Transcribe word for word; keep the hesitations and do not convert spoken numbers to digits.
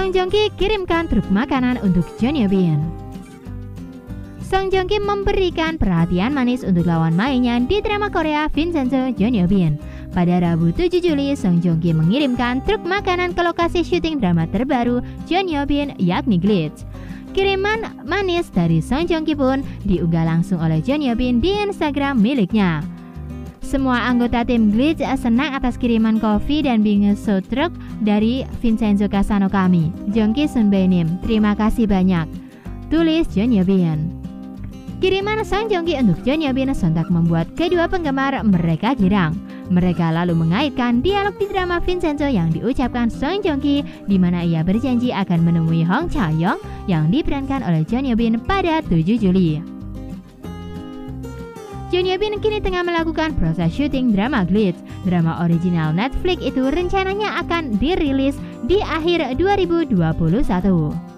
Song Joong Ki kirimkan truk makanan untuk Jeon Yeo Bin. Song Joong Ki memberikan perhatian manis untuk lawan mainnya di drama Korea Vincenzo Jeon Yeo Bin. Pada Rabu tujuh Juli, Song Joong Ki mengirimkan truk makanan ke lokasi syuting drama terbaru Jeon Yeo Bin yakni Glitch. Kiriman manis dari Song Joong Ki pun diunggah langsung oleh Jeon Yeo Bin di Instagram miliknya. Semua anggota tim Glitch senang atas kiriman kopi dan bingsu truk dari Vincenzo Kasano kami. Jongki Sunbainim, terima kasih banyak, tulis Jeon Yeo Bin. Kiriman Song Joong Ki untuk Jeon Yeo Bin sontak membuat kedua penggemar mereka girang. Mereka lalu mengaitkan dialog di drama Vincenzo yang diucapkan Song Joong Ki, di mana ia berjanji akan menemui Hong Cha Young yang diperankan oleh Jeon Yeo Bin pada tujuh Juli. Jeon Yeo Bin kini tengah melakukan proses syuting drama Glitch. Drama original Netflix itu rencananya akan dirilis di akhir dua ribu dua puluh satu.